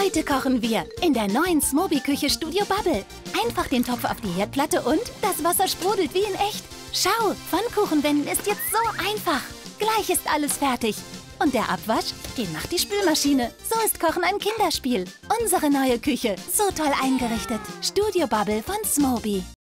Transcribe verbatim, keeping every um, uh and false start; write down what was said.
Heute kochen wir in der neuen Smoby-Küche Studio Bubble. Einfach den Topf auf die Herdplatte und das Wasser sprudelt wie in echt. Schau, Pfannkuchen wenden ist jetzt so einfach. Gleich ist alles fertig. Und der Abwasch, den macht die Spülmaschine. So ist Kochen ein Kinderspiel. Unsere neue Küche, so toll eingerichtet. Studio Bubble von Smoby.